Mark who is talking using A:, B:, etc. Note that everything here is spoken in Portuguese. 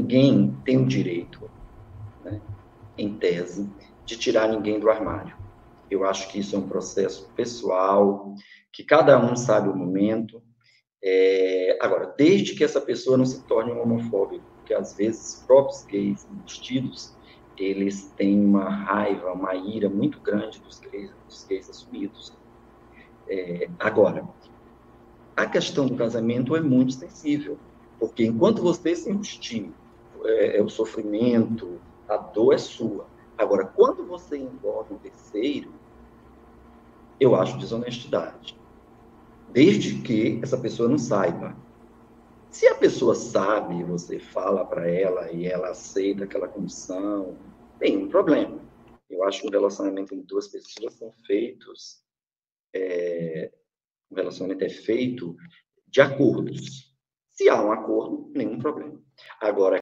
A: ninguém tem o direito, né, em tese, de tirar ninguém do armário. Eu acho que isso é um processo pessoal, que cada um sabe o momento. Agora, desde que essa pessoa não se torne um homofóbico, porque às vezes os próprios gays enrustidos, eles têm uma raiva, uma ira muito grande dos gays assumidos. Agora, a questão do casamento é muito sensível, porque enquanto você se enrustir, o sofrimento, a dor é sua. Agora, quando você envolve um terceiro, eu acho desonestidade. Desde que essa pessoa não saiba. Se a pessoa sabe, você fala para ela e ela aceita aquela condição, tem um problema. Eu acho que o relacionamento entre duas pessoas são feitos, o relacionamento é feito de acordos. Se há um acordo, nenhum problema. Agora,